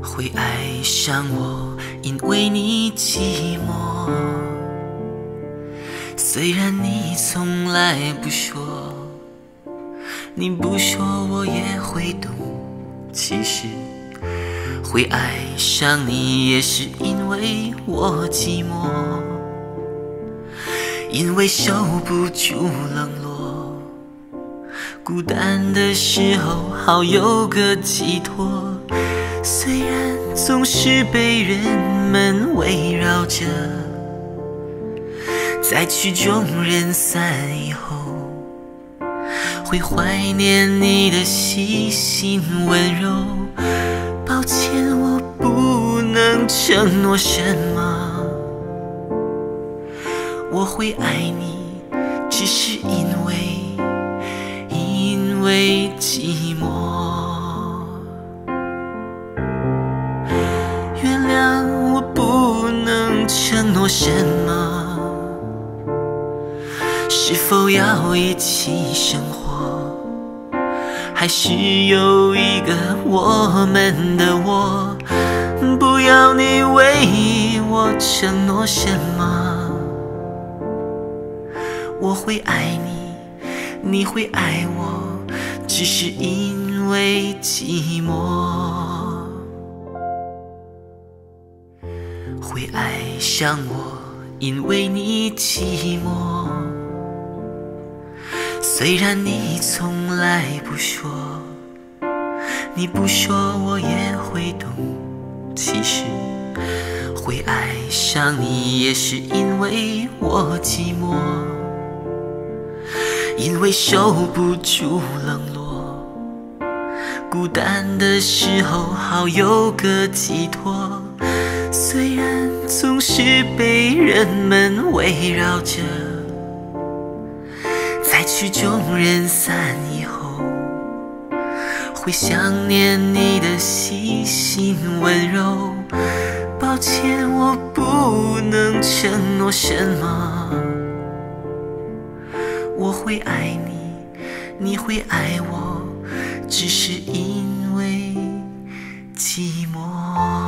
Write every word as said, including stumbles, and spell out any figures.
会爱上我，因为你寂寞。虽然你从来不说，你不说我也会懂。其实会爱上你，也是因为我寂寞，因为受不住冷落，孤单的时候好有个寄托。虽然总是被人们围绕着，在曲终人散以后，会怀念你的细心温柔。抱歉，我不能承诺什么，我会爱你，只是因为因为寂寞。原谅我不能承诺什么，是否要一起生活，还是有一个我们的我？不要你为我承诺什么，我会爱你，你会爱我，只是因为寂寞。会爱上我，因为你寂寞。虽然你从来不说，你不说我也会懂。其实会爱上你，也是因为我寂寞，因为受不住冷落，孤单的时候好有个寄托。虽然总是被人们围绕着，在曲终人散以后，会想念你的细心温柔。抱歉，我不能承诺什么，我会爱你，你会爱我，只是因为寂寞。